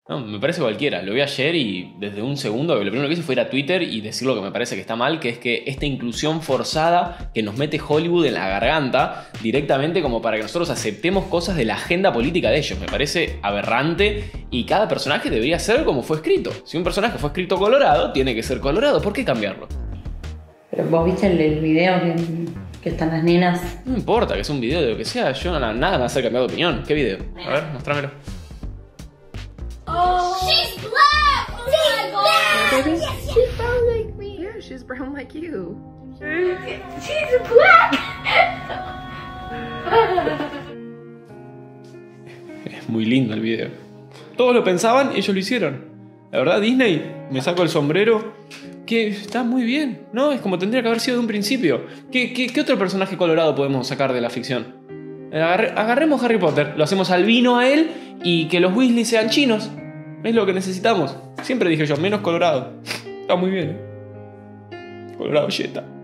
No, me parece cualquiera. Lo vi ayer y desde un segundo lo primero que hice fue ir a Twitter y decir lo que me parece que está mal, que es que esta inclusión forzada que nos mete Hollywood en la garganta directamente como para que nosotros aceptemos cosas de la agenda política de ellos. Me parece aberrante y cada personaje debería ser como fue escrito. Si un personaje fue escrito colorado, tiene que ser colorado. ¿Por qué cambiarlo? Pero vos viste el video que están las nenas. No importa que sea un video de lo que sea, yo nada me va a hacer cambiar de opinión. ¿Qué video? A ver, mostrámelo. Oh, she's black! Oh my god! Baby? Yes, she's brown like me. Yeah, she's brown like you. She's black! Es muy lindo el video. Todos lo pensaban y ellos lo hicieron. La verdad, Disney, me saco el sombrero. Que está muy bien, ¿no? Es como tendría que haber sido de un principio. ¿Qué otro personaje colorado podemos sacar de la ficción? Agarremos Harry Potter, lo hacemos albino a él y que los Weasley sean chinos. Es lo que necesitamos. Siempre dije yo, menos colorado. Está muy bien. Colorado yeta.